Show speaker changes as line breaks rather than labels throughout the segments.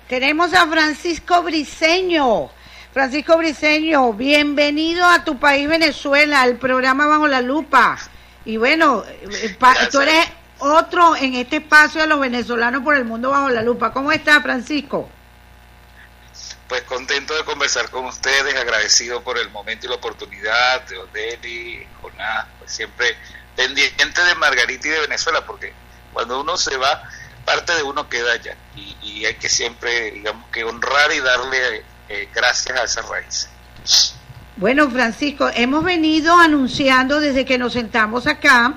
Tenemos a Francisco Briceño. Francisco Briceño, bienvenido a tu país, Venezuela, al programa Bajo la Lupa. Y bueno, tú eres otro en este espacio de los venezolanos por el mundo bajo la lupa. ¿Cómo estás, Francisco?
Pues contento de conversar con ustedes, agradecido por el momento y la oportunidad, de Odeli, Jonás, pues siempre pendiente de Margarita y de Venezuela, porque cuando uno se va, parte de uno queda allá, y hay que siempre, digamos, que honrar y darle gracias a esas raíces.
Bueno, Francisco, hemos venido anunciando desde que nos sentamos acá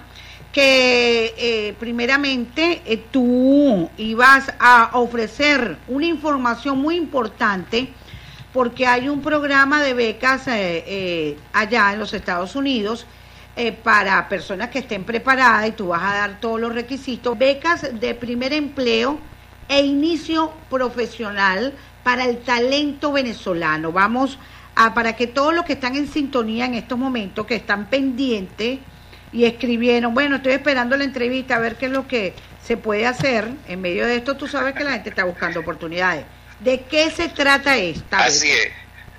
que primeramente tú ibas a ofrecer una información muy importante porque hay un programa de becas allá en los Estados Unidos para personas que estén preparadas y tú vas a dar todos los requisitos, becas de primer empleo e inicio profesional para el talento venezolano. Vamos a, para que todos los que están en sintonía en estos momentos, que están pendientes y escribieron, bueno, estoy esperando la entrevista a ver qué es lo que se puede hacer en medio de esto. Tú sabes que la gente está buscando oportunidades. ¿De qué se trata esta?
Así es.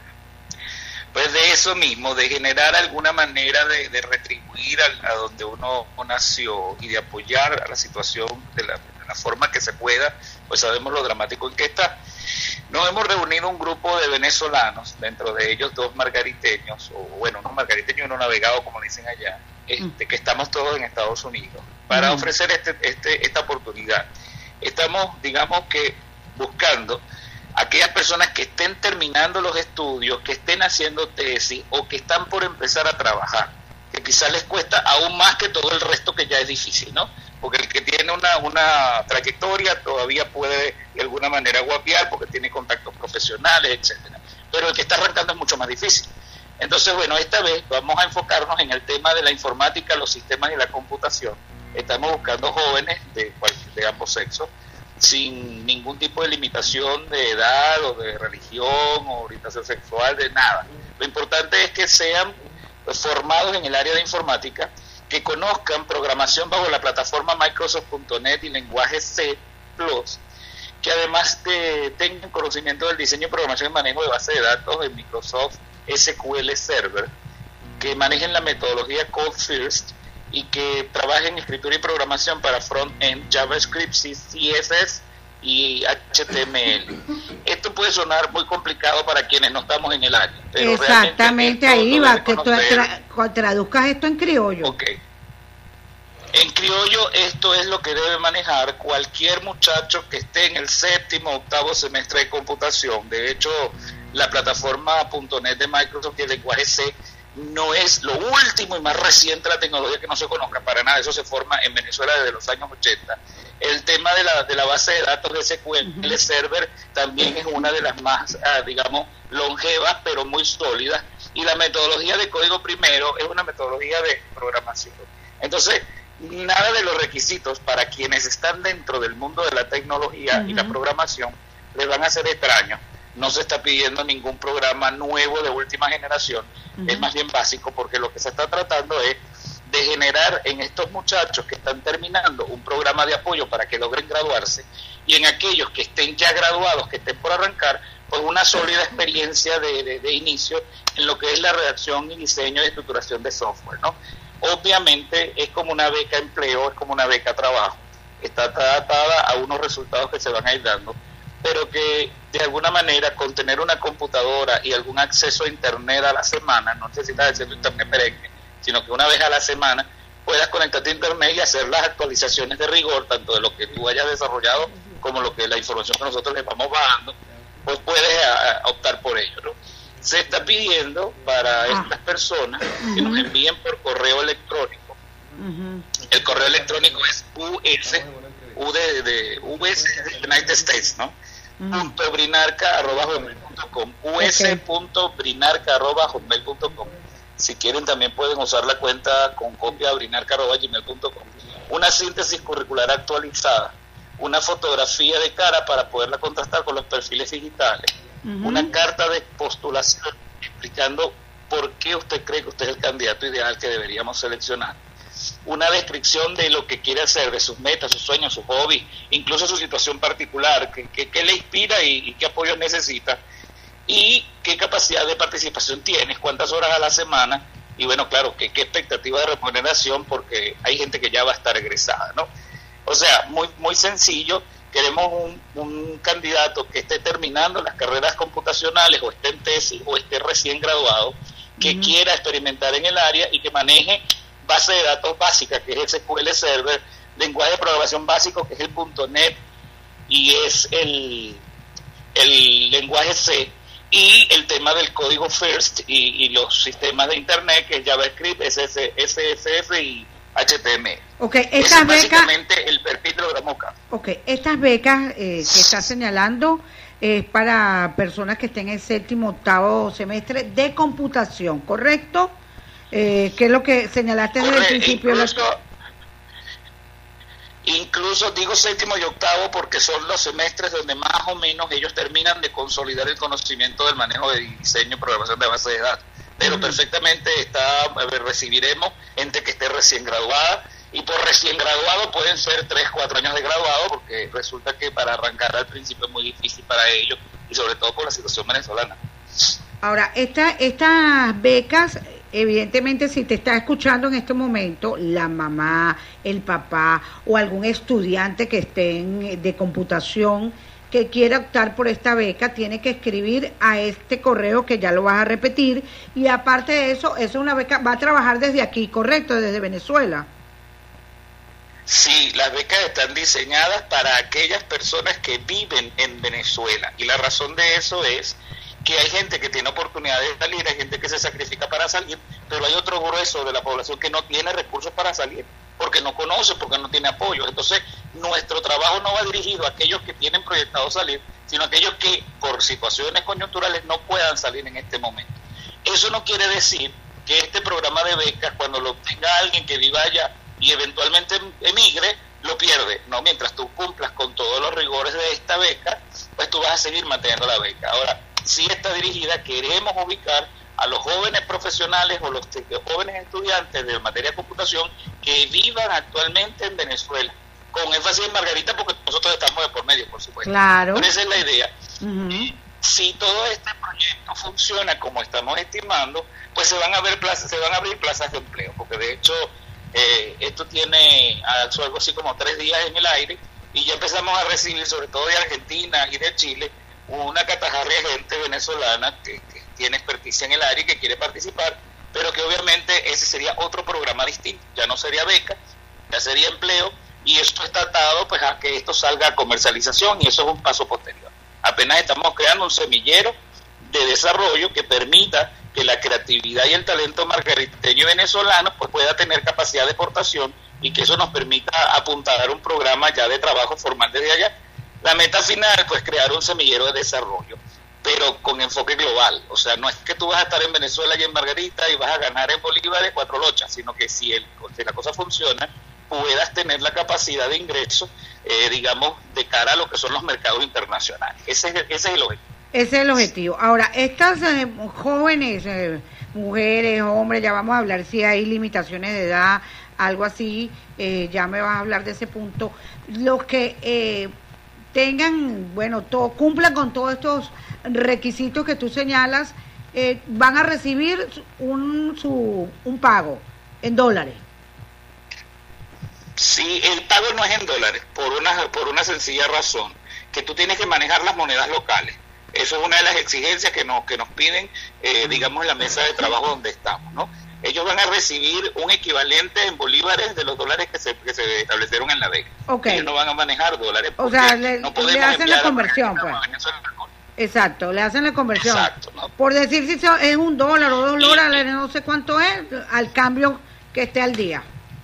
Pues de eso mismo, de generar alguna manera de retribuir a donde uno nació y de apoyar a la situación de la forma que se pueda, pues sabemos lo dramático en que está. Nos hemos reunido un grupo de venezolanos, dentro de ellos 2 margariteños, o bueno, uno margariteño y uno navegado, como dicen allá, que estamos todos en Estados Unidos, para ofrecer esta oportunidad. Estamos, digamos que, buscando aquellas personas que estén terminando los estudios, que estén haciendo tesis o que están por empezar a trabajar, que quizás les cuesta aún más que todo el resto, que ya es difícil, ¿no? Porque el que tiene una trayectoria todavía puede de alguna manera guapear porque tiene contactos profesionales, etcétera. Pero el que está arrancando es mucho más difícil. Entonces, bueno, esta vez vamos a enfocarnos en el tema de la informática, los sistemas y la computación. Estamos buscando jóvenes de ambos sexos, sin ningún tipo de limitación de edad o de religión o orientación sexual, de nada. Lo importante es que sean formados en el área de informática, que conozcan programación bajo la plataforma Microsoft.net y lenguaje C++, que además tengan conocimiento del diseño, programación y manejo de base de datos en Microsoft SQL Server, que manejen la metodología Code First y que trabajen en escritura y programación para front-end, JavaScript, CSS y HTML. Esto puede sonar muy complicado para quienes no estamos en el área, pero
exactamente ahí va, que tú traduzcas esto en criollo.
Ok. En criollo, esto es lo que debe manejar cualquier muchacho que esté en el 7º o 8º semestre de computación. De hecho, la plataforma .NET de Microsoft y el lenguaje C no es lo último y más reciente de la tecnología que no se conozca para nada. Eso se forma en Venezuela desde los años 80. El tema de la base de datos de SQL Server también es una de las más, digamos, longevas, pero muy sólidas. Y la metodología de código primero es una metodología de programación. Entonces, nada de los requisitos para quienes están dentro del mundo de la tecnología y la programación les van a ser extraños. No se está pidiendo ningún programa nuevo de última generación, es más bien básico, porque lo que se está tratando es de generar en estos muchachos que están terminando un programa de apoyo para que logren graduarse, y en aquellos que estén ya graduados, que estén por arrancar, pues una sólida experiencia de inicio en lo que es la redacción y diseño y estructuración de software, ¿no? Obviamente es como una beca empleo, es como una beca trabajo, está atada a unos resultados que se van a ir dando, pero que de alguna manera con tener una computadora y algún acceso a internet a la semana, no necesitas acceso a internet perenne, sino que una vez a la semana puedas conectarte a internet y hacer las actualizaciones de rigor, tanto de lo que tú hayas desarrollado como lo que la información que nosotros les vamos bajando, pues puedes optar por ello, ¿no? Se está pidiendo para estas personas que nos envíen por correo electrónico. El correo electrónico es US de United States, ¿no? .brinarca@hotmail.com, us.brinarca@hotmail.com. Si quieren también pueden usar la cuenta con copia brinarca@gmail.com. Una síntesis curricular actualizada, una fotografía de cara para poderla contrastar con los perfiles digitales, una carta de postulación explicando por qué usted cree que usted es el candidato ideal que deberíamos seleccionar, una descripción de lo que quiere hacer, de sus metas, sus sueños, sus hobbies, incluso su situación particular, qué le inspira y qué apoyo necesita, y qué capacidad de participación tienes, cuántas horas a la semana, y bueno, claro, qué expectativa de remuneración, porque hay gente que ya va a estar egresada, ¿no? O sea, muy sencillo. Queremos un candidato que esté terminando las carreras computacionales, o esté en tesis, o esté recién graduado, que quiera experimentar en el área y que maneje base de datos básica, que es el SQL Server, lenguaje de programación básico, que es el .NET, y es el lenguaje C, y el tema del código FIRST y los sistemas de Internet, que es JavaScript, CSS y HTML.
Okay,
estas becas, básicamente el perfil de Gramoca.
Okay, estas becas que está señalando es para personas que estén en séptimo, octavo semestre de computación, ¿correcto? ¿Qué es lo que señalaste desde el principio?
Incluso digo séptimo y octavo porque son los semestres donde más o menos ellos terminan de consolidar el conocimiento del manejo de diseño y programación de bases de datos. Pero perfectamente recibiremos gente que esté recién graduada, y por recién graduado pueden ser 3-4 años de graduado, porque resulta que para arrancar al principio es muy difícil para ellos, y sobre todo por la situación venezolana.
Ahora, estas becas, evidentemente, si te está escuchando en este momento la mamá, el papá o algún estudiante que esté de computación que quiera optar por esta beca, tiene que escribir a este correo que ya lo vas a repetir, y aparte de eso, es una beca, va a trabajar desde aquí, ¿correcto? Desde Venezuela.
Sí, las becas están diseñadas para aquellas personas que viven en Venezuela, y la razón de eso es que hay gente que tiene oportunidad de salir, hay gente que se sacrifica para salir, pero hay otro grueso de la población que no tiene recursos para salir, porque no conoce, porque no tiene apoyo. Entonces, nuestro trabajo no va dirigido a aquellos que tienen proyectado salir, sino a aquellos que por situaciones coyunturales no puedan salir en este momento. Eso no quiere decir que este programa de becas, cuando lo tenga alguien que viva allá y eventualmente emigre, lo pierde. No, mientras tú cumplas con todos los rigores de esta beca, pues tú vas a seguir manteniendo la beca. Ahora, sí está dirigida, queremos ubicar a los jóvenes profesionales o los jóvenes estudiantes de materia de computación que vivan actualmente en Venezuela, con énfasis en Margarita, porque nosotros estamos de por medio, por supuesto.
Claro.
Pero esa es la idea. Si todo este proyecto funciona como estamos estimando, pues se van a abrir plazas de empleo, porque de hecho esto tiene algo así como 3 días en el aire, y ya empezamos a recibir, sobre todo de Argentina y de Chile, una catajarria de gente venezolana que tiene experticia en el área y que quiere participar, pero que obviamente ese sería otro programa distinto, ya no sería beca, ya sería empleo, y esto está atado pues a que esto salga a comercialización, y eso es un paso posterior. Apenas estamos creando un semillero de desarrollo que permita que la creatividad y el talento margariteño y venezolano pues pueda tener capacidad de exportación, y que eso nos permita apuntar a un programa ya de trabajo formal desde allá. La meta final, pues crear un semillero de desarrollo, pero con enfoque global. O sea, no es que tú vas a estar en Venezuela y en Margarita y vas a ganar en bolívares 4 lochas, sino que si la cosa funciona, puedas tener la capacidad de ingreso, digamos, de cara a lo que son los mercados internacionales. Ese es el objetivo.
Ese es el objetivo. Ahora, estas jóvenes, mujeres, hombres, ya vamos a hablar si hay limitaciones de edad, algo así, ya me vas a hablar de ese punto. Los que tengan, cumplan con todos estos requisitos que tú señalas, van a recibir un pago en dólares.
Sí, el pago no es en dólares, por una sencilla razón, que tú tienes que manejar las monedas locales. Eso es una de las exigencias que nos piden, digamos, en la mesa de trabajo donde estamos, ¿no? Ellos van a recibir un equivalente en bolívares de los dólares que se establecieron en la beca.
Okay.
Ellos no van a manejar dólares.
O sea, le hacen la conversión, pues. Exacto, le hacen la conversión. Exacto, ¿no? Por decir si es $1 o $2, no sé cuánto es, al cambio que esté al día.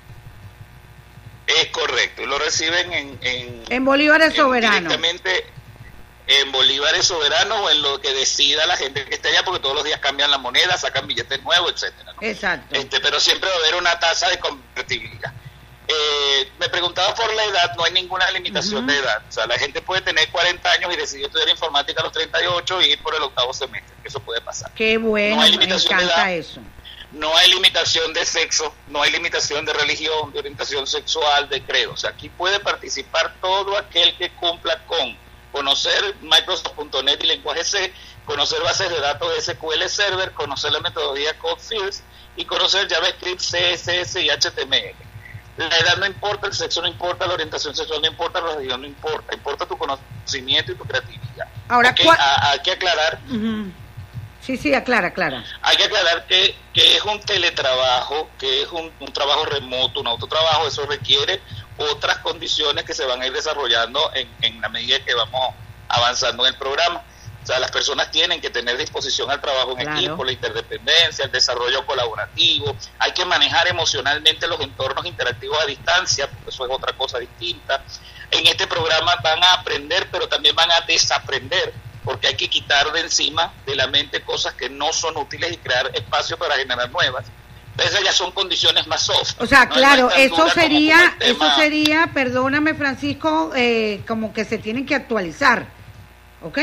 Es correcto, y lo reciben
en bolívares soberanos.
Directamente en bolívares soberanos, o en lo que decida la gente que esté allá, porque todos los días cambian la moneda, sacan billetes nuevos, etcétera, ¿no?
Exacto.
Pero siempre va a haber una tasa de convertibilidad. Me preguntaba por la edad, no hay ninguna limitación de edad. O sea, la gente puede tener 40 años y decidir estudiar informática a los 38 y ir por el 8º semestre, eso puede pasar.
Qué bueno, no hay limitación, me encanta de edad. Eso.
no hay limitación de sexo, no hay limitación de religión, de orientación sexual, de credo. O sea, aquí puede participar todo aquel que cumpla con conocer Microsoft.net y lenguaje C, conocer bases de datos de SQL Server, conocer la metodología CodeFields y conocer JavaScript, CSS y HTML. La edad no importa, el sexo no importa, la orientación sexual no importa, la religión no importa, importa tu conocimiento y tu creatividad.
Ahora,
okay, hay que aclarar.
Sí, aclara.
Hay que aclarar que es un teletrabajo, que es un trabajo remoto, un autotrabajo. Eso requiere otras condiciones que se van a ir desarrollando en la medida que vamos avanzando en el programa. O sea, las personas tienen que tener disposición al trabajo en equipo, la interdependencia, el desarrollo colaborativo. Hay que manejar emocionalmente los entornos interactivos a distancia, porque eso es otra cosa distinta. En este programa van a aprender, pero también van a desaprender, porque hay que quitar de encima de la mente cosas que no son útiles y crear espacio para generar nuevas. Esas ya son condiciones más soft.
O sea, claro, eso sería, perdóname Francisco, como que se tienen que actualizar, ¿ok?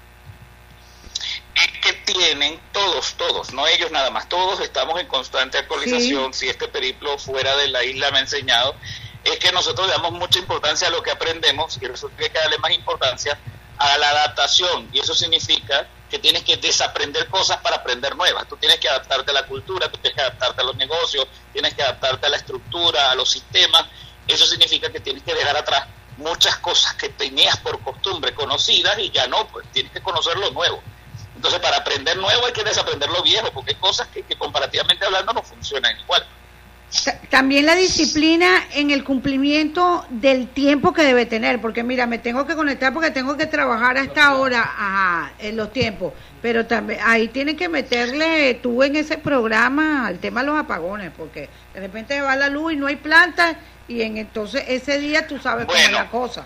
Es que tienen todos, no ellos nada más, todos estamos en constante actualización. Si este periplo fuera de la isla me ha enseñado, es que nosotros le damos mucha importancia a lo que aprendemos y resulta que hay que darle más importancia a la adaptación, y eso significa que tienes que desaprender cosas para aprender nuevas. Tú tienes que adaptarte a la cultura, tú tienes que adaptarte a los negocios, tienes que adaptarte a la estructura, a los sistemas. Eso significa que tienes que dejar atrás muchas cosas que tenías por costumbre conocidas y ya no, pues tienes que conocer lo nuevo. Entonces, para aprender nuevo hay que desaprender lo viejo, porque hay cosas que comparativamente hablando no funcionan igual.
También la disciplina en el cumplimiento del tiempo que debe tener, porque mira, me tengo que conectar porque tengo que trabajar a esta hora, en los tiempos, pero también ahí tienes que meterle tú en ese programa el tema de los apagones, porque de repente va la luz y no hay plantas, y entonces ese día tú sabes cómo es la cosa.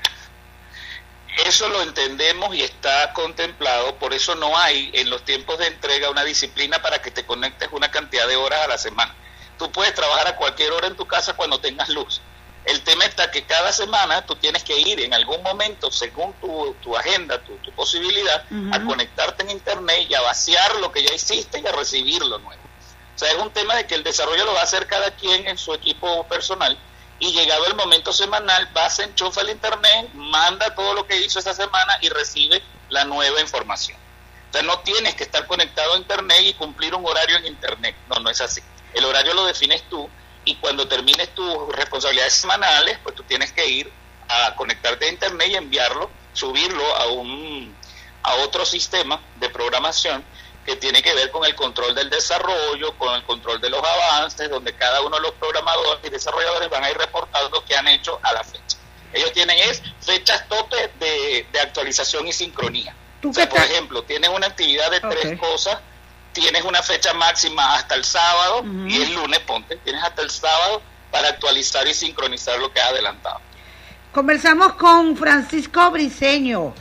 Eso lo entendemos y está contemplado, por eso no hay en los tiempos de entrega una disciplina para que te conectes una cantidad de horas a la semana. Tú puedes trabajar a cualquier hora en tu casa cuando tengas luz. El tema está que cada semana tú tienes que ir en algún momento, según tu agenda, tu posibilidad, a conectarte en internet y a vaciar lo que ya hiciste y a recibir lo nuevo. O sea, es un tema de que el desarrollo lo va a hacer cada quien en su equipo personal, y llegado el momento semanal, se enchufa el internet, manda todo lo que hizo esa semana y recibe la nueva información. O sea, no tienes que estar conectado a internet y cumplir un horario en internet. No es así. El horario lo defines tú, y cuando termines tus responsabilidades semanales, pues tú tienes que ir a conectarte a internet y enviarlo, subirlo a otro sistema de programación que tiene que ver con el control del desarrollo, con el control de los avances, donde cada uno de los programadores y desarrolladores van a ir reportando qué han hecho a la fecha. Ellos tienen fechas tope de actualización y sincronía. O sea, por ejemplo, tienes una actividad de 3 cosas, tienes una fecha máxima hasta el sábado, y el lunes, tienes hasta el sábado para actualizar y sincronizar lo que has adelantado.
Conversamos con Francisco Briceño,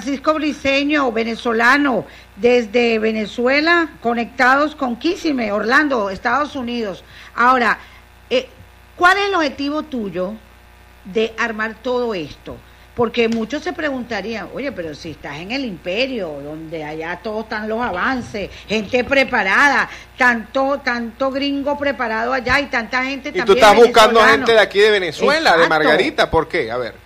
venezolano, desde Venezuela, conectados con Kissimmee, Orlando, Estados Unidos. Ahora, ¿cuál es el objetivo tuyo de armar todo esto? Porque muchos se preguntarían, oye, pero si estás en el imperio, donde allá todos están los avances, gente preparada, tanto gringo preparado allá y tanta gente también.
Y tú estás buscando gente de aquí de Venezuela, exacto, de Margarita, ¿por qué? A ver.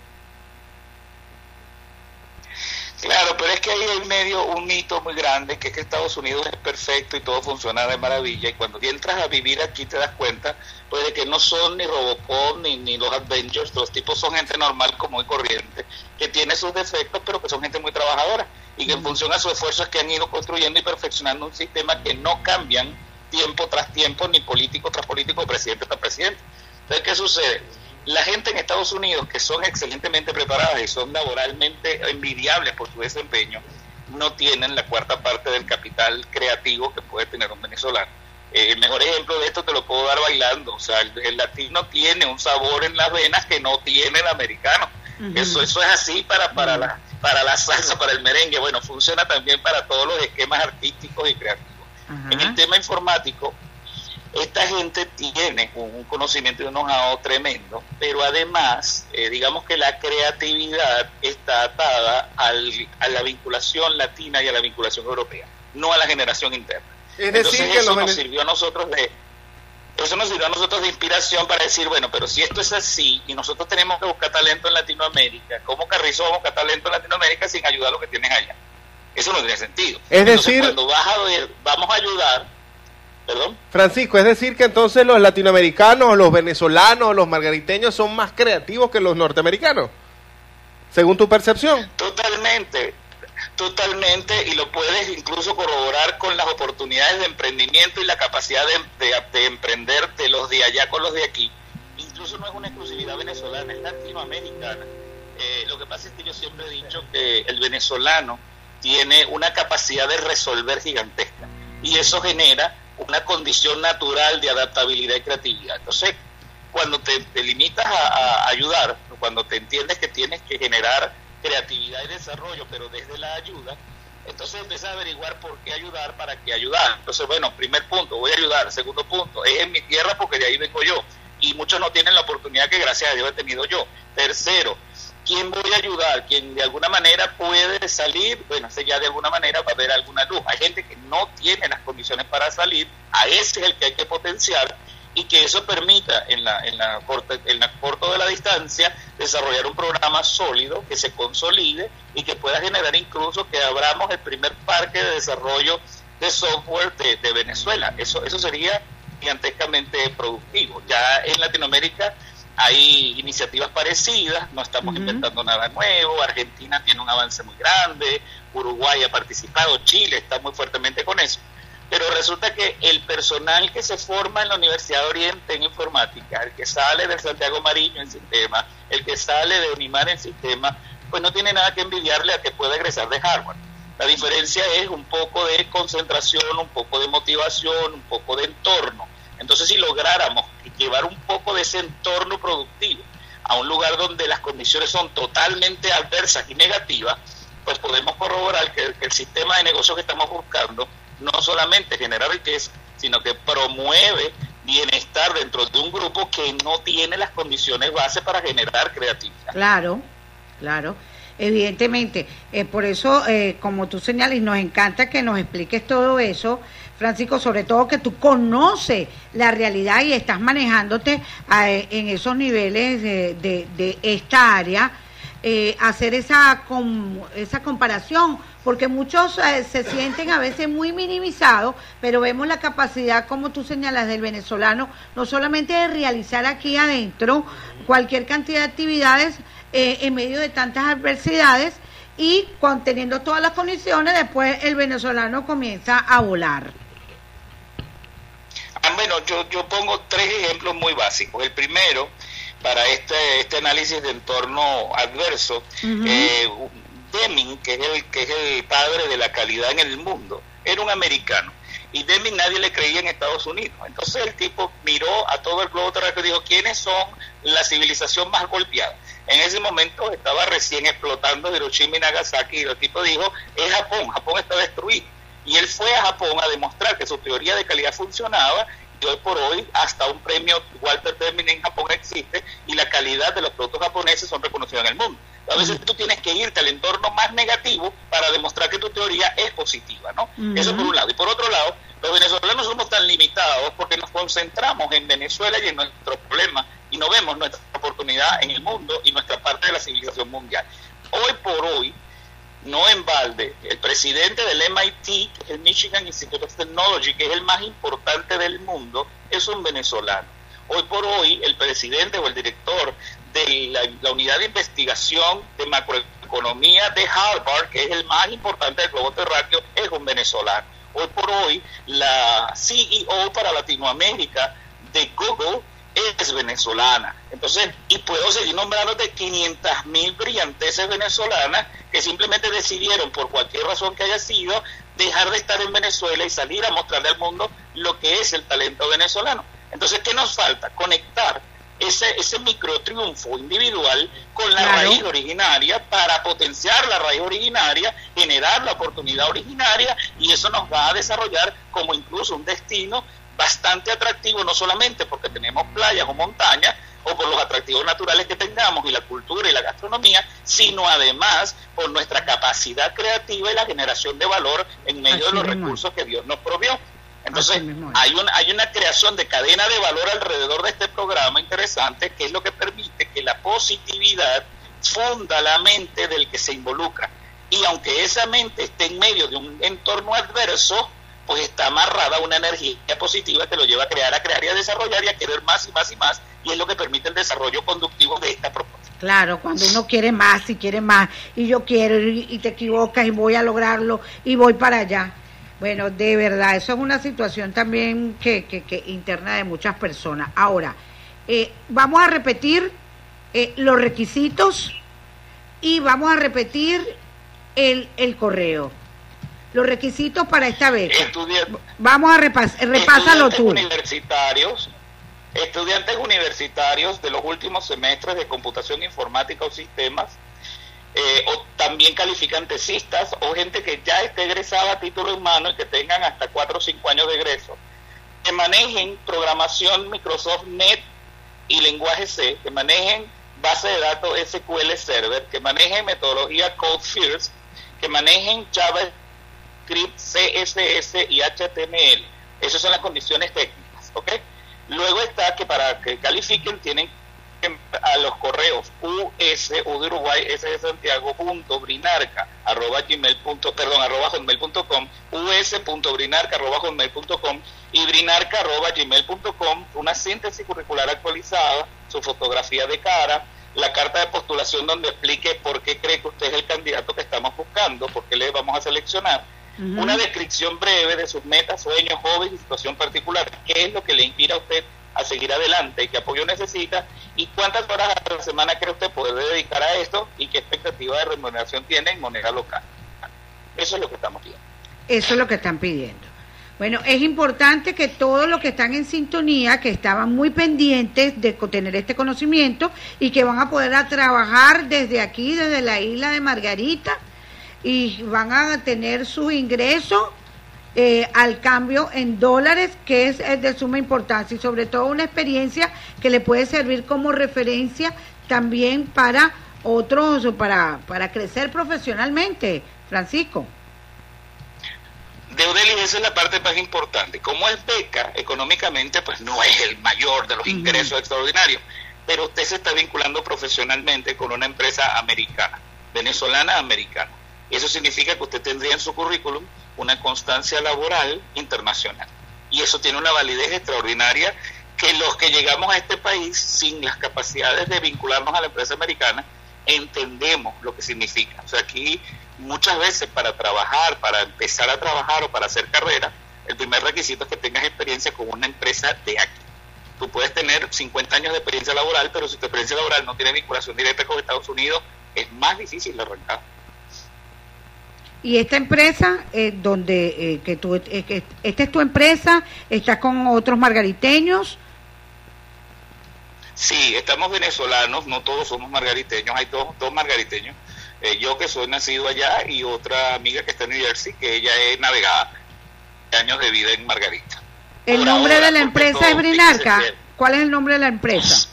Claro, pero es que hay en medio un mito muy grande, que es que Estados Unidos es perfecto y todo funciona de maravilla, y cuando entras a vivir aquí te das cuenta pues de que no son ni Robocop ni los Avengers. Los tipos son gente normal, común y corriente, que tiene sus defectos, pero que son gente muy trabajadora, y que en función a su esfuerzo es que han ido construyendo y perfeccionando un sistema que no cambian tiempo tras tiempo, ni político tras político, presidente tras presidente. Entonces, ¿qué sucede? La gente en Estados Unidos, que son excelentemente preparadas y son laboralmente envidiables por su desempeño, no tienen la cuarta parte del capital creativo que puede tener un venezolano. El mejor ejemplo de esto te lo puedo dar bailando. O sea, el latino tiene un sabor en las venas que no tiene el americano. Eso es así para la salsa, para el merengue. Bueno, funciona también para todos los esquemas artísticos y creativos. En el tema informático, esta gente tiene un conocimiento y un know-how tremendo, pero además, digamos que la creatividad está atada a la vinculación latina y a la vinculación europea, no a la generación interna.
Es decir,
entonces eso nos sirvió a nosotros de inspiración para decir, bueno, pero si esto es así y nosotros tenemos que buscar talento en Latinoamérica, ¿cómo Carrizo va a buscar talento en Latinoamérica sin ayudar a lo que tienes allá? Eso no tiene sentido.
Es
entonces,
decir,
cuando vas a ver, vamos a ayudar, perdón.
Francisco, es decir que entonces los latinoamericanos, los venezolanos, los margariteños son más creativos que los norteamericanos, según tu percepción.
Totalmente, y lo puedes incluso corroborar con las oportunidades de emprendimiento y la capacidad de emprender de los de allá con los de aquí. Incluso no es una exclusividad venezolana, es latinoamericana. Lo que pasa es que yo siempre he dicho que el venezolano tiene una capacidad de resolver gigantesca, y eso genera una condición natural de adaptabilidad y creatividad. Entonces, cuando te limitas a ayudar, cuando te entiendes que tienes que generar creatividad y desarrollo, pero desde la ayuda, entonces empiezas a averiguar por qué ayudar, para qué ayudar. Entonces, bueno, primer punto, voy a ayudar. Segundo punto, es en mi tierra porque de ahí vengo yo, y muchos no tienen la oportunidad que gracias a Dios he tenido yo. Tercero, ¿quién voy a ayudar? ¿Quién de alguna manera puede salir? Bueno, ese ya de alguna manera va a haber alguna luz. Hay gente que no tiene las condiciones para salir, a ese es el que hay que potenciar, y que eso permita en la corto de la distancia desarrollar un programa sólido que se consolide y que pueda generar incluso que abramos el primer parque de desarrollo de software de Venezuela. Eso sería gigantescamente productivo. Ya en Latinoamérica hay iniciativas parecidas, no estamos inventando nada nuevo. Argentina tiene un avance muy grande, Uruguay ha participado, Chile está muy fuertemente con eso. Pero resulta que el personal que se forma en la Universidad de Oriente en informática, el que sale del Santiago Mariño en sistema, el que sale de Unimar en sistema, pues no tiene nada que envidiarle a que pueda egresar de Harvard. La diferencia es un poco de concentración, un poco de motivación, un poco de entorno. Entonces, si lográramos llevar un poco de ese entorno productivo a un lugar donde las condiciones son totalmente adversas y negativas, pues podemos corroborar que el sistema de negocio que estamos buscando no solamente genera riqueza, sino que promueve bienestar dentro de un grupo que no tiene las condiciones base para generar creatividad.
Claro, evidentemente. Por eso, como tú señalas, nos encanta que nos expliques todo eso, Francisco, sobre todo que tú conoces la realidad y estás manejándote en esos niveles de esta área, hacer esa comparación, porque muchos se sienten a veces muy minimizados, pero vemos la capacidad, como tú señalas, del venezolano, no solamente de realizar aquí adentro cualquier cantidad de actividades en medio de tantas adversidades, y teniendo todas las condiciones, después el venezolano comienza a volar.
Bueno, yo pongo 3 ejemplos muy básicos. El primero, para este análisis de entorno adverso, Deming, que es el padre de la calidad en el mundo, era un americano, y Deming nadie le creía en Estados Unidos. Entonces el tipo miró a todo el globo terráqueo y dijo, ¿quiénes son la civilización más golpeada? En ese momento estaba recién explotando Hiroshima y Nagasaki, y el tipo dijo, es Japón está destruido. Y él fue a Japón a demostrar que su teoría de calidad funcionaba, y hoy por hoy hasta un premio Walter Deming en Japón existe, y la calidad de los productos japoneses son reconocidos en el mundo. A veces tú tienes que irte al entorno más negativo para demostrar que tu teoría es positiva, ¿no? Eso por un lado. Y por otro lado, los venezolanos somos tan limitados porque nos concentramos en Venezuela y en nuestros problemas, y no vemos nuestra oportunidad en el mundo y nuestra parte de la civilización mundial. Hoy por hoy, no en balde, el presidente del MIT, que es el Michigan Institute of Technology, que es el más importante del mundo, es un venezolano. Hoy por hoy, el presidente o el director de la unidad de investigación de macroeconomía de Harvard, que es el más importante del globo terráqueo, es un venezolano. Hoy por hoy, la CEO para Latinoamérica de Google es venezolana. Entonces, y puedo seguir nombrándote 500,000 brillanteces venezolanas que simplemente decidieron, por cualquier razón que haya sido, dejar de estar en Venezuela y salir a mostrarle al mundo lo que es el talento venezolano. Entonces, ¿qué nos falta? Conectar ese micro triunfo individual con la raíz originaria para potenciar la raíz originaria, generar la oportunidad originaria, y eso nos va a desarrollar como incluso un destino bastante atractivo, no solamente porque tenemos playas o montañas o por los atractivos naturales que tengamos y la cultura y la gastronomía, sino además por nuestra capacidad creativa y la generación de valor en medio de los recursos que Dios nos provió. Entonces, hay una creación de cadena de valor alrededor de este programa interesante, que es lo que permite que la positividad funda la mente del que se involucra. Y aunque esa mente esté en medio de un entorno adverso, pues está amarrada a una energía positiva que lo lleva a crear y a desarrollar y a querer más y más y más, y es lo que permite el desarrollo conductivo de esta propuesta.
Claro, cuando uno quiere más y yo quiero y te equivocas y voy a lograrlo y voy para allá. Bueno, de verdad, eso es una situación también que interna de muchas personas. Ahora, vamos a repetir los requisitos y vamos a repetir el correo. Los requisitos para esta beca. Vamos a repásalo tú.
Estudiantes universitarios de los últimos semestres de computación informática o sistemas, o también califican tesistas o gente que ya esté egresada a título en mano y que tengan hasta 4 o 5 años de egreso, que manejen programación Microsoft Net y lenguaje C, que manejen base de datos SQL Server, que manejen metodología Code First, que manejen JavaScript, CSS y HTML. Esas son las condiciones técnicas, ¿ok? Luego está que para que califiquen tienen que a los correos U de Uruguay, S de Santiago, @hotmail.com, us.brinarca@hotmail.com y brinarca@gmail.com, una síntesis curricular actualizada, su fotografía de cara, la carta de postulación donde explique por qué cree que usted es el candidato que estamos buscando, por qué le vamos a seleccionar, una descripción breve de sus metas, sueños, hobbies y situación particular, qué es lo que le inspira a usted a seguir adelante y qué apoyo necesita y cuántas horas a la semana cree usted poder dedicar a esto y qué expectativa de remuneración tiene en moneda local. Eso es lo que estamos pidiendo.
Eso es lo que están pidiendo. Bueno, es importante que todos los que están en sintonía, que estaban muy pendientes de tener este conocimiento y que van a poder trabajar desde aquí, desde la isla de Margarita, y van a tener su ingreso al cambio en dólares, que es de suma importancia, y sobre todo una experiencia que le puede servir como referencia también para otros, para crecer profesionalmente. Francisco.
Deudeli, esa es la parte más importante. Como es beca, económicamente pues no es el mayor de los ingresos extraordinarios, pero usted se está vinculando profesionalmente con una empresa americana, venezolana americana. Y eso significa que usted tendría en su currículum una constancia laboral internacional. Y eso tiene una validez extraordinaria que los que llegamos a este país sin las capacidades de vincularnos a la empresa americana entendemos lo que significa. O sea, aquí muchas veces para trabajar, para empezar a trabajar o para hacer carrera, el primer requisito es que tengas experiencia con una empresa de aquí. Tú puedes tener 50 años de experiencia laboral, pero si tu experiencia laboral no tiene vinculación directa con Estados Unidos, es más difícil de arrancar.
Y esta empresa, esta es tu empresa, ¿estás con otros margariteños?
Sí, estamos venezolanos, no todos somos margariteños, hay dos margariteños. Yo que soy nacido allá y otra amiga que está en New Jersey, que ella es navegada, años de vida en Margarita.
¿El nombre de la empresa es Brinarca? ¿Cuál es el nombre de la empresa?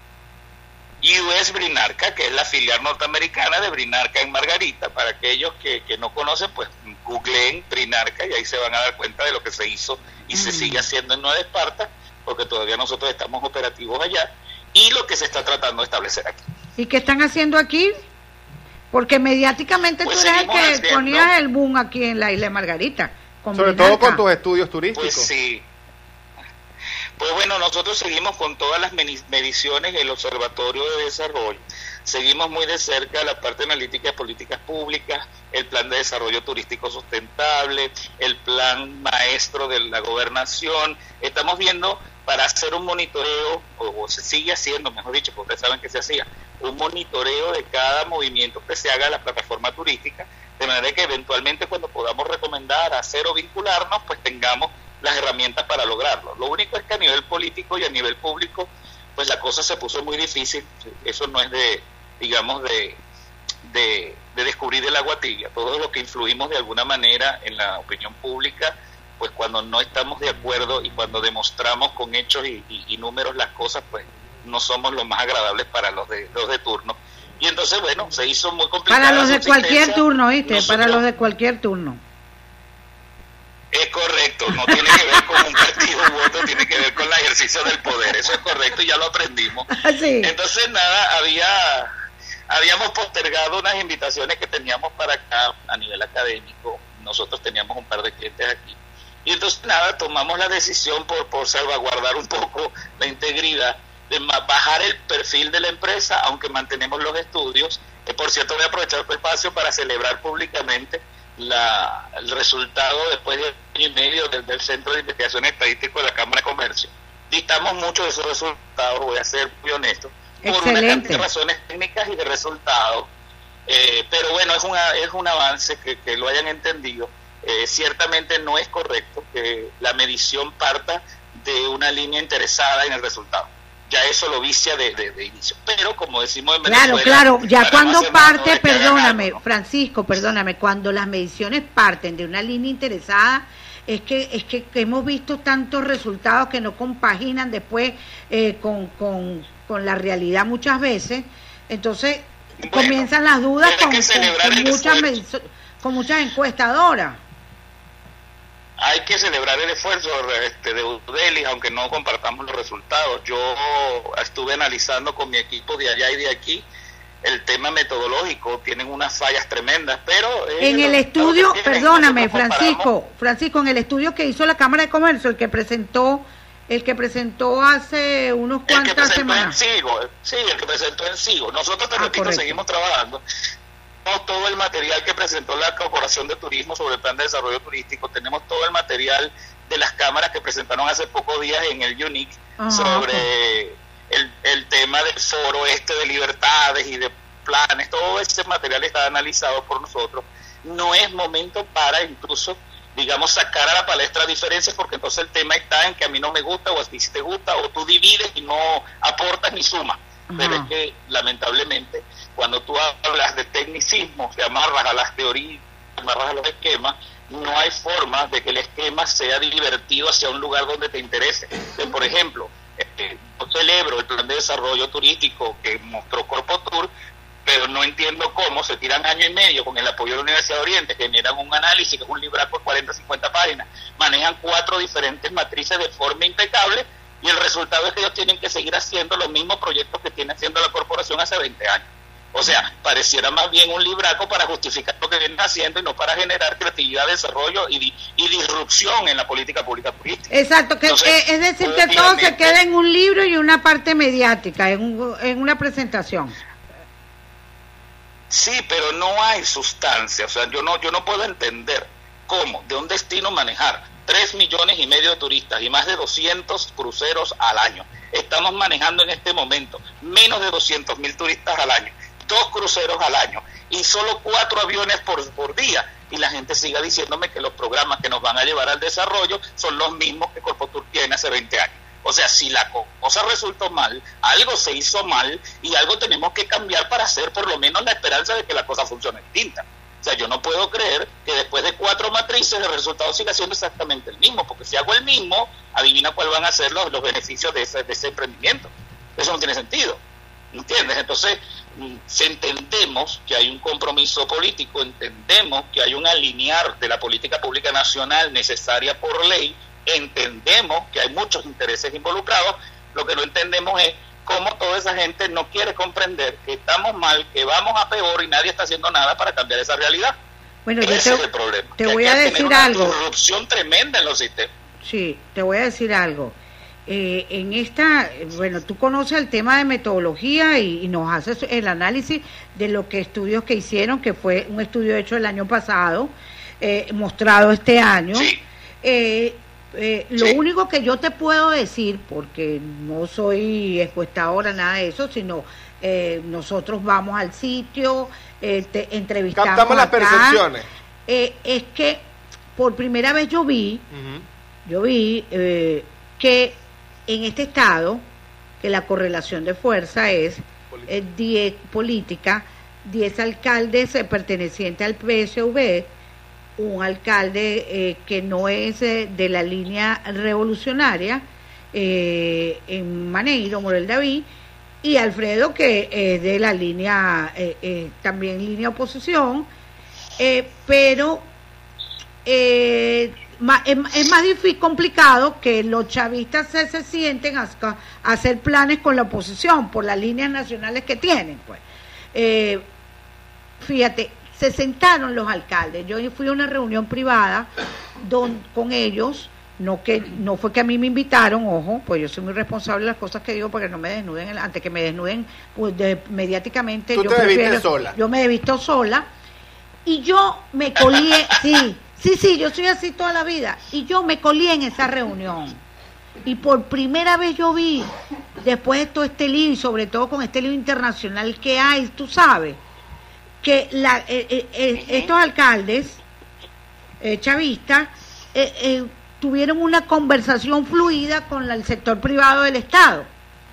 US Brinarca, que es la filial norteamericana de Brinarca en Margarita. Para aquellos que no conocen, pues googleen Brinarca y ahí se van a dar cuenta de lo que se hizo y se sigue haciendo en Nueva Esparta, porque todavía nosotros estamos operativos allá, y lo que se está tratando de establecer aquí.
¿Y qué están haciendo aquí? Porque mediáticamente pues tú eres el que ponías el boom aquí en la isla de Margarita.
Sobre todo con tus estudios turísticos.
Pues sí. Pues bueno, nosotros seguimos con todas las mediciones del Observatorio de Desarrollo. Seguimos muy de cerca la parte analítica de políticas públicas, el plan de desarrollo turístico sustentable, el plan maestro de la gobernación. Estamos viendo para hacer un monitoreo, o se sigue haciendo, mejor dicho, porque ustedes saben que se hacía, un monitoreo de cada movimiento que se haga a la plataforma turística, de manera que eventualmente cuando podamos recomendar, hacer o vincularnos, pues tengamos las herramientas para lograrlo. Lo único es que a nivel político y a nivel público, pues la cosa se puso muy difícil. Eso no es de descubrir el agua tibia. Todos los que influimos de alguna manera en la opinión pública, pues cuando no estamos de acuerdo y cuando demostramos con hechos y números las cosas, pues no somos los más agradables para los de turno. Y entonces, bueno, se hizo muy complicado.
Para los de cualquier turno, ¿viste? Para los de cualquier turno.
Es correcto. correcto, no tiene que ver con un partido u otro, tiene que ver con el ejercicio del poder, eso es correcto y ya lo aprendimos.
Sí.
Entonces nada, habíamos postergado unas invitaciones que teníamos para acá a nivel académico, nosotros teníamos un par de clientes aquí, y entonces nada, tomamos la decisión por salvaguardar un poco la integridad, de bajar el perfil de la empresa, aunque mantenemos los estudios, que por cierto voy a aprovechar este espacio para celebrar públicamente el resultado después de 1 año y medio del Centro de Investigación Estadístico de la Cámara de Comercio. Dictamos mucho de esos resultados, voy a ser muy honesto, por una cantidad de razones técnicas y de resultados, pero bueno, es un avance que lo hayan entendido. Ciertamente no es correcto que la medición parta de una línea interesada en el resultado. Ya eso lo vicia de inicio. Pero como decimos en Venezuela...
Claro, ya cuando parte, Francisco, cuando las mediciones parten de una línea interesada, es que hemos visto tantos resultados que no compaginan después con la realidad muchas veces. Entonces comienzan las dudas con muchas encuestadoras.
Hay que celebrar el esfuerzo de Udelis, aunque no compartamos los resultados. Yo estuve analizando con mi equipo de allá y de aquí el tema metodológico, tienen unas fallas tremendas, pero...
En el estudio, perdóname, Francisco, en el estudio que hizo la Cámara de Comercio, el que presentó hace unos cuantas semanas.
El que presentó en SIGO. Nosotros, te repito, seguimos trabajando. Todo el material que presentó la Corporación de Turismo sobre el Plan de Desarrollo Turístico, tenemos todo el material de las cámaras que presentaron hace pocos días en el UNIC sobre el tema del foro de libertades y de planes. Todo ese material está analizado por nosotros. No es momento para incluso, digamos, sacar a la palestra diferencias, porque entonces el tema está en que a mí no me gusta o a ti sí te gusta, o tú divides y no aportas ni sumas. Pero es que lamentablemente cuando tú hablas de tecnicismo, te amarras a las teorías, te amarras a los esquemas, no hay forma de que el esquema sea divertido hacia un lugar donde te interese. Por ejemplo, yo celebro el plan de desarrollo turístico que mostró Corpotur, pero no entiendo cómo se tiran 1 año y medio con el apoyo de la Universidad de Oriente, generan un análisis que es un libraco de 40, 50 páginas, manejan 4 diferentes matrices de forma impecable, y el resultado es que ellos tienen que seguir haciendo los mismos proyectos que tiene haciendo la corporación hace 20 años. O sea, pareciera más bien un libraco para justificar lo que vienen haciendo y no para generar creatividad, desarrollo y disrupción en la política pública turística.
Exacto, es decir, que todo se queda en un libro y una parte mediática, en una presentación.
Sí, pero no hay sustancia. O sea, yo no puedo entender cómo de un destino manejar 3,5 millones de turistas y más de 200 cruceros al año. Estamos manejando en este momento menos de 200,000 turistas al año, 2 cruceros al año y solo 4 aviones por día. Y la gente siga diciéndome que los programas que nos van a llevar al desarrollo son los mismos que Corpotur tiene hace 20 años. O sea, si la cosa resultó mal, algo se hizo mal y algo tenemos que cambiar para hacer por lo menos la esperanza de que la cosa funcione distinta. O sea, yo no puedo creer que después de 4 matrices el resultado siga siendo exactamente el mismo, porque si hago el mismo, adivina cuál van a ser los beneficios de ese emprendimiento. Eso no tiene sentido, ¿entiendes? Entonces, entendemos que hay un compromiso político, entendemos que hay un alinear de la política pública nacional necesaria por ley, entendemos que hay muchos intereses involucrados, lo que no entendemos es cómo toda esa gente no quiere comprender que estamos mal, que vamos a peor y nadie está haciendo nada para cambiar esa realidad.
Bueno,
ese es el problema.
Te voy a decir algo.
Una corrupción tremenda en los sistemas.
Sí, te voy a decir algo. Tú conoces el tema de metodología y nos haces el análisis de los estudios que hicieron, que fue un estudio hecho el año pasado, mostrado este año. Sí. Lo único que yo te puedo decir, porque no soy encuestadora, nada de eso, sino nosotros vamos al sitio, entrevistamos
captamos las percepciones.
Es que por primera vez yo vi que en este estado, que la correlación de fuerza es 10 política, 10 alcaldes pertenecientes al PSV, un alcalde que no es de la línea revolucionaria, en Maneiro, Morel David, y Alfredo, que es de la línea, también línea oposición, pero es más difícil, complicado que los chavistas se sienten a hacer planes con la oposición por las líneas nacionales que tienen, pues. Fíjate, se sentaron los alcaldes. Yo fui a una reunión privada con ellos. No fue que a mí me invitaron, ojo, pues yo soy muy responsable de las cosas que digo para que no me desnuden, antes que me desnuden pues, mediáticamente.
Tú te viste sola.
Yo me he visto sola y yo me colié, sí, yo soy así toda la vida, y yo me colié en esa reunión. Y por primera vez yo vi, después de todo este lío, y sobre todo con este lío internacional que hay, tú sabes, que estos alcaldes chavistas tuvieron una conversación fluida con el sector privado del Estado.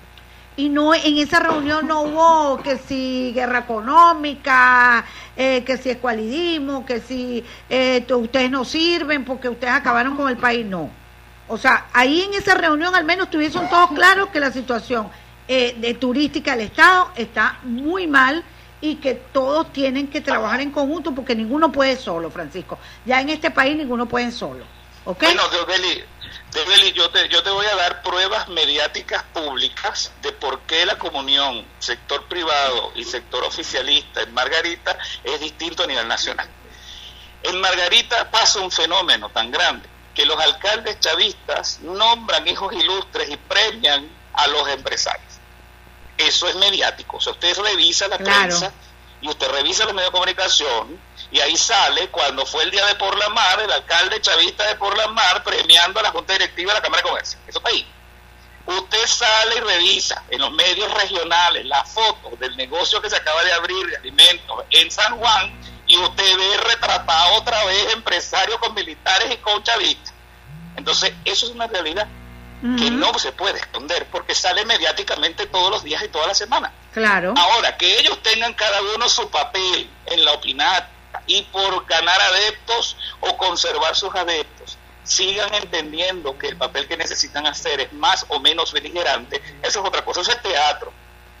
Y no, en esa reunión no hubo que si guerra económica, que si escualidismo, que si ustedes no sirven porque ustedes acabaron con el país, no. O sea, ahí en esa reunión al menos tuviesen todos claros que la situación turística del Estado está muy mal y que todos tienen que trabajar en conjunto porque ninguno puede solo, Francisco. Ya en este país ninguno puede solo. ¿Okay?
Bueno, Deubeli, yo te voy a dar pruebas mediáticas públicas de por qué la comunión sector privado y sector oficialista en Margarita es distinto a nivel nacional. En Margarita pasa un fenómeno tan grande que los alcaldes chavistas nombran hijos ilustres y premian a los empresarios. Eso es mediático. O sea, usted revisa la prensa y usted revisa los medios de comunicación y ahí sale cuando fue el día de Por la Mar, el alcalde chavista de Por la Mar premiando a la Junta Directiva de la Cámara de Comercio. Eso está ahí. Usted sale y revisa en los medios regionales las fotos del negocio que se acaba de abrir de alimentos en San Juan y usted ve retratado otra vez empresarios con militares y con chavistas. Entonces, eso es una realidad que no se puede esconder porque sale mediáticamente todos los días y toda la semana.
Claro.
Ahora, que ellos tengan cada uno su papel en la opinata y por ganar adeptos o conservar sus adeptos, sigan entendiendo que el papel que necesitan hacer es más o menos beligerante, eso es otra cosa, eso es teatro.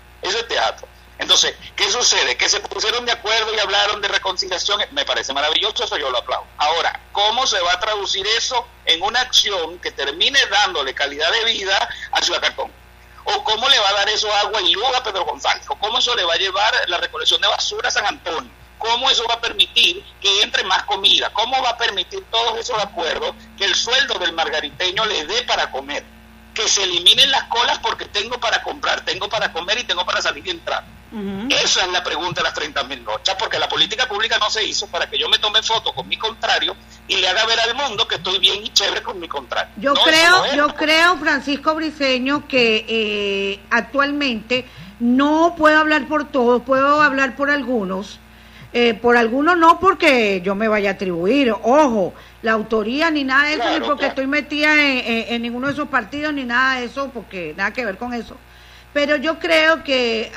Entonces, ¿qué sucede? Que se pusieron de acuerdo y hablaron de reconciliación, me parece maravilloso, eso yo lo aplaudo. Ahora, ¿cómo se va a traducir eso en una acción que termine dándole calidad de vida a Ciudad Cartón? ¿O cómo le va a dar eso agua y luz a Pedro González? ¿O cómo eso le va a llevar la recolección de basura a San Antonio? ¿Cómo eso va a permitir que entre más comida? ¿Cómo va a permitir todos esos acuerdos que el sueldo del margariteño le dé para comer? Que se eliminen las colas porque tengo para comprar, tengo para comer y tengo para salir y entrar. Esa es la pregunta de las 30.000 noches, porque la política pública no se hizo para que yo me tome foto con mi contrario y le haga ver al mundo que estoy bien y chévere con mi contrario.
Yo creo, Francisco Briceño, que actualmente no puedo hablar por todos, puedo hablar por algunos. Por algunos no porque yo me vaya a atribuir, ojo, la autoría ni nada de eso, ni porque estoy metida en ninguno de esos partidos, ni nada de eso, porque nada que ver con eso. Pero yo creo que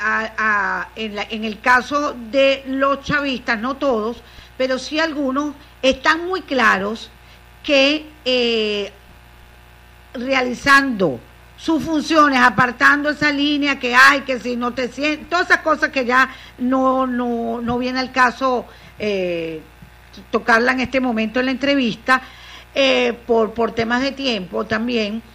en el caso de los chavistas, no todos, pero sí algunos, están muy claros que realizando sus funciones, apartando esa línea que hay, que si no te sientes, todas esas cosas que ya no viene al caso tocarla en este momento en la entrevista, por temas de tiempo también,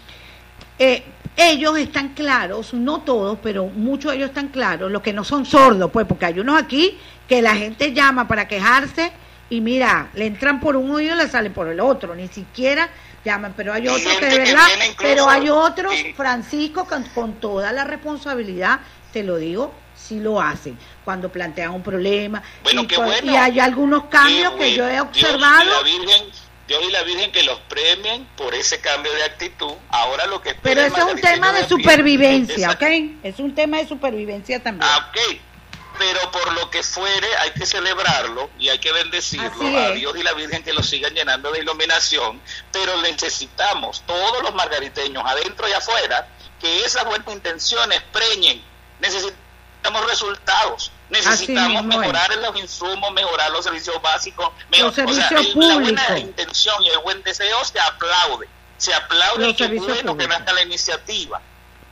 ellos están claros, no todos, pero muchos de ellos están claros, los que no son sordos, pues, porque hay unos aquí que la gente llama para quejarse y mira, le entran por un oído y le salen por el otro, ni siquiera llaman, pero hay otros que de verdad, pero hay otros, Francisco, con toda la responsabilidad, te lo digo, sí lo hacen, cuando plantean un problema,
bueno,
y hay algunos cambios que yo he observado.
Dios y la Virgen que los premien por ese cambio de actitud. Ahora lo que
pero eso es un tema de supervivencia, ¿ok? Es un tema de supervivencia también.
Ok, pero por lo que fuere hay que celebrarlo y hay que bendecirlo a Dios y la Virgen que lo sigan llenando de iluminación, pero necesitamos todos los margariteños adentro y afuera que esas buenas intenciones preñen. Necesitamos resultados, necesitamos mejorar en los insumos, mejorar los servicios básicos,
los servicios públicos.
La buena intención y el buen deseo se aplaude que es bueno que nazca la iniciativa.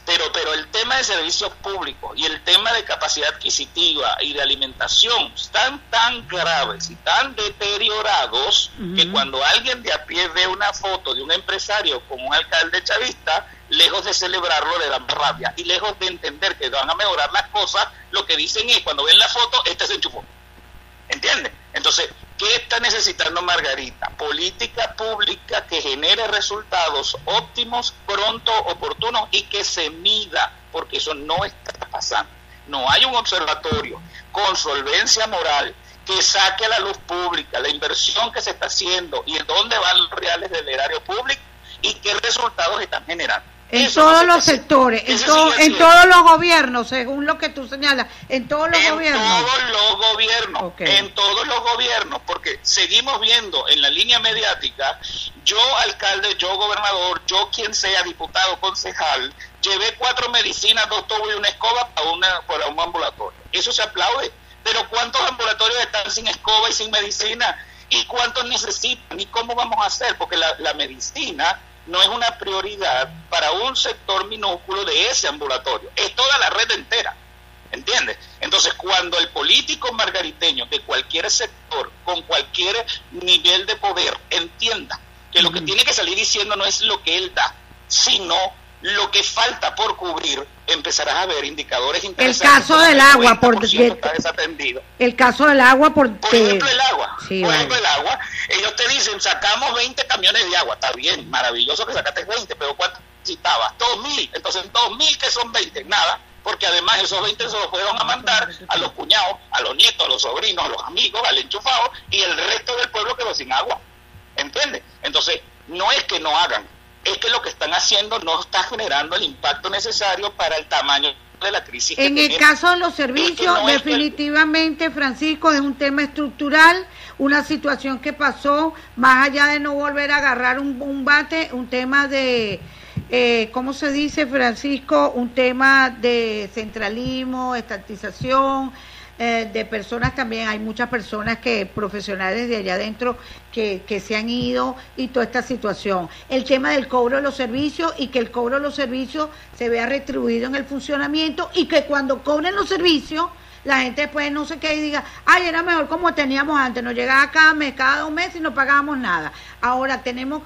Pero el tema de servicios públicos y el tema de capacidad adquisitiva y de alimentación están tan graves y tan deteriorados que cuando alguien de a pie ve una foto de un empresario con un alcalde chavista, lejos de celebrarlo le dan rabia, y lejos de entender que van a mejorar las cosas, lo que dicen es, cuando ven la foto, este se enchufó. ¿Entiendes? Entonces, ¿qué está necesitando Margarita? Política pública que genere resultados óptimos, pronto, oportunos y que se mida, porque eso no está pasando. No hay un observatorio con solvencia moral que saque a la luz pública la inversión que se está haciendo y en dónde van los reales del erario público y qué resultados están generando.
En todos los sectores, en todos los gobiernos, según lo que tú señalas, en todos los gobiernos.
En todos los gobiernos,
okay.
En todos los gobiernos, porque seguimos viendo en la línea mediática, yo alcalde, yo gobernador, yo quien sea, diputado, concejal, llevé 4 medicinas, 2 tubos y una escoba para un ambulatorio. Eso se aplaude, pero ¿cuántos ambulatorios están sin escoba y sin medicina? ¿Y cuántos necesitan? ¿Y cómo vamos a hacer? Porque la medicina no es una prioridad para un sector minúsculo de ese ambulatorio, es toda la red entera, ¿entiendes? Entonces, cuando el político margariteño de cualquier sector, con cualquier nivel de poder, entienda que lo que tiene que salir diciendo no es lo que él da, sino lo que falta por cubrir, empezarás a ver indicadores interesantes.
El caso del agua,
está desatendido.
El caso del agua,
por ejemplo, el agua.
Sí,
por ejemplo, el agua. Ellos te dicen, sacamos 20 camiones de agua. Está bien, maravilloso que sacaste 20, pero ¿cuánto necesitabas? 2.000. Entonces, 2.000, que son 20, nada, porque además esos 20 se los fueron a mandar a los cuñados, a los nietos, a los sobrinos, a los amigos, al enchufado y el resto del pueblo quedó sin agua. ¿Entiendes? Entonces, no es que no hagan, es que lo que están haciendo no está generando el impacto necesario para el tamaño de la crisis.
En el caso de los servicios, no definitivamente, Francisco, es un tema estructural, una situación que pasó, más allá de no volver a agarrar un bate, un tema de, ¿cómo se dice, Francisco? Un tema de centralismo, estatización, de personas también, hay muchas personas profesionales de allá adentro que se han ido y toda esta situación. El tema del cobro de los servicios y que el cobro de los servicios se vea retribuido en el funcionamiento y que cuando cobren los servicios la gente después no se quede y diga, ay, era mejor como teníamos antes, nos llegaba cada 2 meses y no pagábamos nada. Ahora claro,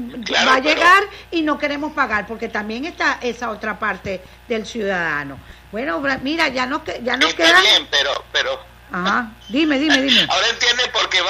va a llegar y no queremos pagar, porque también está esa otra parte del ciudadano. Bueno, mira, ya nos queda
bien, pero
ajá, dime.
Ahora entiendes por qué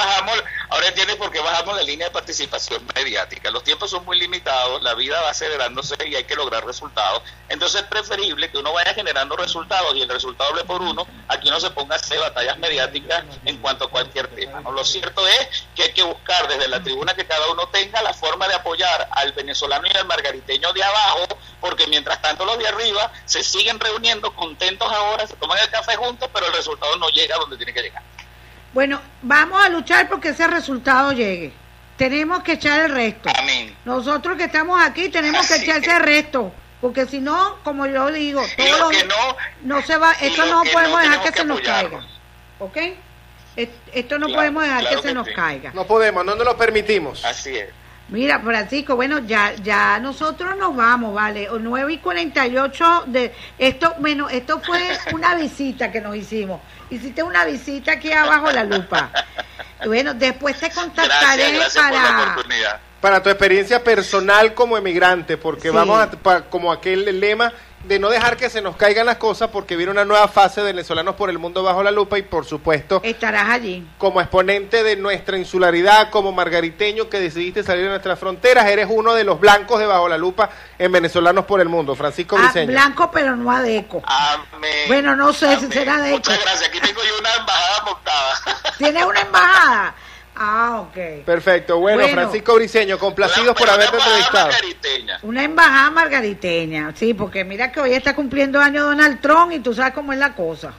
bajamos la línea de participación mediática. Los tiempos son muy limitados, la vida va acelerándose y hay que lograr resultados. Entonces es preferible que uno vaya generando resultados y el resultado hable por uno, aquí uno se ponga a hacer batallas mediáticas en cuanto a cualquier tema, ¿no? Lo cierto es que hay que buscar desde la tribuna que cada uno tenga la forma de apoyar al venezolano y al margariteño de abajo, porque mientras tanto los de arriba se siguen reuniendo contentos ahora, se toman el café juntos, pero el resultado no llega donde tiene que llegar.
Bueno, vamos a luchar porque ese resultado llegue. Tenemos que echar el resto.
Amén.
Nosotros que estamos aquí tenemos que echar ese resto, porque si no, como yo digo, no se va, esto no podemos dejar que se nos caiga. ¿Ok? Esto no podemos dejar que se nos caiga.
No podemos, no nos lo permitimos.
Así es.
Mira, Francisco, bueno, ya nosotros nos vamos, ¿vale? 9:48 de esto, bueno, esto fue una visita que nos hicimos. Hiciste una visita aquí abajo la lupa. Bueno, después te contactaré
gracias por la oportunidad.
Para tu experiencia personal como emigrante, porque sí, vamos como aquel lema de no dejar que se nos caigan las cosas, porque viene una nueva fase de venezolanos por el mundo bajo la lupa y por supuesto
estarás allí
como exponente de nuestra insularidad, como margariteño que decidiste salir de nuestras fronteras. Eres uno de los blancos de bajo la lupa en venezolanos por el mundo. Francisco Briceño.
Blanco pero no adeco.
Amén.
Bueno, no sé si será adeco.
Muchas gracias, aquí tengo yo una embajada montada.
¿Tienes una embajada? Ah, ok.
Perfecto, bueno, Francisco Briceño, complacidos por haberte entrevistado.
Una embajada margariteña, sí, porque mira que hoy está cumpliendo años Donald Trump y tú sabes cómo es la cosa.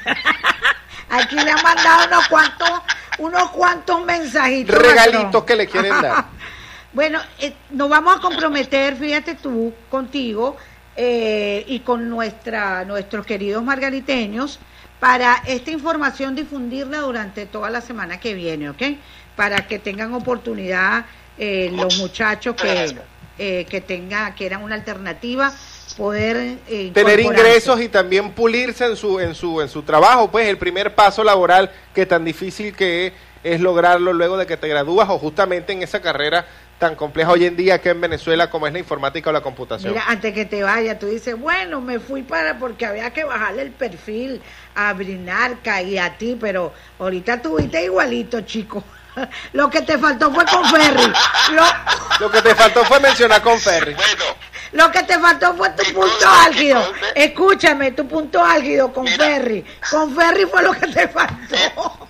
Aquí le han mandado unos cuantos mensajitos.
Regalitos que le quieren dar.
Bueno, nos vamos a comprometer, fíjate tú, contigo y con nuestros queridos margariteños, para esta información difundirla durante toda la semana que viene, ¿ok? Para que tengan oportunidad los muchachos que quieran una alternativa poder
tener
incorporarse.
ingresos y también pulirse en su trabajo, pues el primer paso laboral que tan difícil que es lograrlo luego de que te gradúas o justamente en esa carrera tan compleja hoy en día que en Venezuela como es la informática o la computación.
Mira, antes que te vayas, tú dices, bueno, me fui porque había que bajarle el perfil a Brinarca y a ti, pero ahorita tuviste igualito, chico. Lo que te faltó fue con Ferry.
Lo que te faltó fue mencionar con Ferry.
Bueno,
lo que te faltó fue tu punto álgido. Escúchame, tu punto álgido con Ferry. Con Ferry fue lo que te faltó.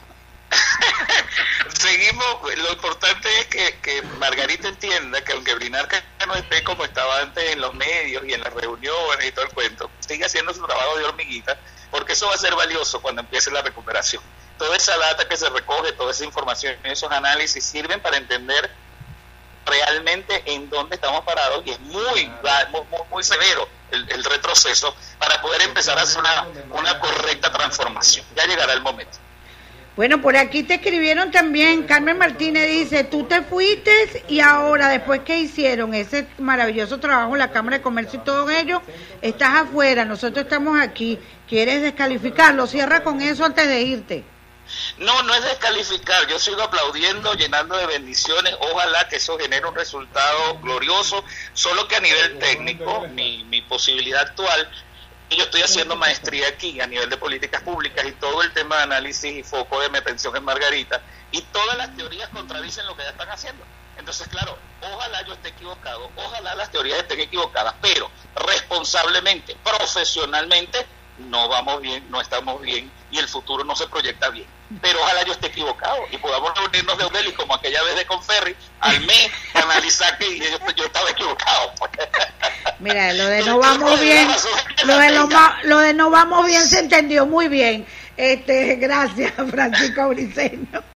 Seguimos, lo importante es que Margarita entienda que aunque Brinarca no esté como estaba antes en los medios y en las reuniones y todo el cuento, sigue haciendo su trabajo de hormiguita, porque eso va a ser valioso cuando empiece la recuperación. Toda esa data que se recoge, toda esa información, esos análisis sirven para entender realmente en dónde estamos parados, y es muy severo el retroceso para poder empezar a hacer una correcta transformación. Ya llegará el momento.
Bueno, por aquí te escribieron también, Carmen Martínez dice, tú te fuiste y ahora, después que hicieron ese maravilloso trabajo en la Cámara de Comercio y todo ello, estás afuera, nosotros estamos aquí, ¿quieres descalificarlo? Cierra con eso antes de irte.
No es descalificar, yo sigo aplaudiendo, llenando de bendiciones, ojalá que eso genere un resultado glorioso, solo que a nivel técnico, mi posibilidad actual, yo estoy haciendo maestría aquí a nivel de políticas públicas y todo el tema de análisis y foco de mi atención en Margarita, y todas las teorías contradicen lo que ya están haciendo. Entonces, claro, ojalá yo esté equivocado, ojalá las teorías estén equivocadas, pero responsablemente, profesionalmente, no vamos bien, no estamos bien y el futuro no se proyecta bien. Pero ojalá yo esté equivocado y podamos reunirnos de Eudeli como aquella vez de Conferri al mes, analizar que yo estaba equivocado.
Mira, lo de no vamos bien, lo de no vamos bien se entendió muy bien. Gracias, Francisco Briceño.